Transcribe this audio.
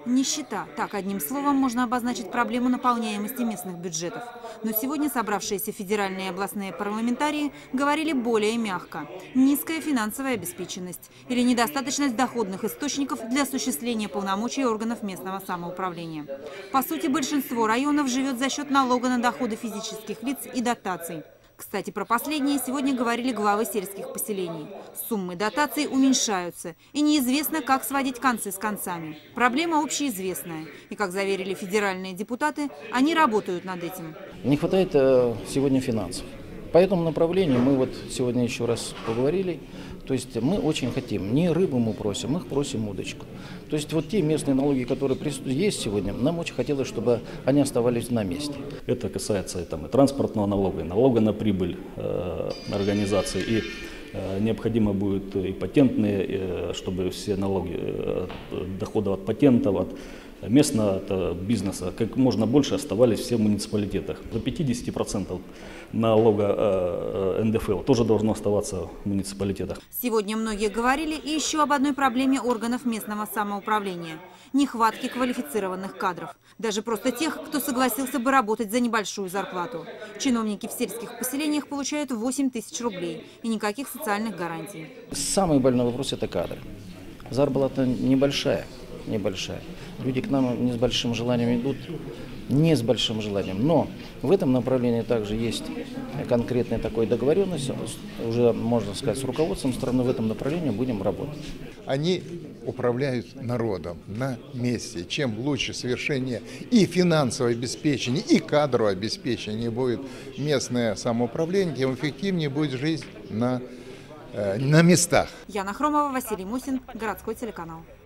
Нищета. Так, одним словом, можно обозначить проблему наполняемости местных бюджетов. Но сегодня собравшиеся федеральные и областные парламентарии говорили более мягко. Низкая финансовая обеспеченность или недостаточность доходных источников для осуществления полномочий органов местного самоуправления. По сути, большинство районов живет за счет налога на доходы физических лиц и дотаций. Кстати, про последние сегодня говорили главы сельских поселений. Суммы дотаций уменьшаются, и неизвестно, как сводить концы с концами. Проблема общеизвестная, и, как заверили федеральные депутаты, они работают над этим. Не хватает сегодня финансов. По этому направлению мы вот сегодня еще раз поговорили. То есть мы очень хотим, не рыбу мы просим, мы просим удочку. То есть вот те местные налоги, которые есть сегодня, нам очень хотелось, чтобы они оставались на месте. Это касается и транспортного налога, и налога на прибыль организации, и необходимо будет и патентные, чтобы все налоги доходов от патентов, от местного бизнеса как можно больше оставались все в муниципалитетах. До 50% налога НДФЛ тоже должно оставаться в муниципалитетах. Сегодня многие говорили и еще об одной проблеме органов местного самоуправления – нехватке квалифицированных кадров. Даже просто тех, кто согласился бы работать за небольшую зарплату. Чиновники в сельских поселениях получают 8 тысяч рублей и никаких социальных гарантий. Самый больной вопрос – это кадры. Зарплата небольшая. Люди к нам не с большим желанием идут, не с большим желанием. Но в этом направлении также есть конкретная такая договоренность, уже можно сказать, с руководством страны в этом направлении будем работать. Они управляют народом на месте. Чем лучше совершение и финансовое обеспечение, и кадровое обеспечение будет местное самоуправление, тем эффективнее будет жизнь на местах. Яна Хромова, Василий Мусин, городской телеканал.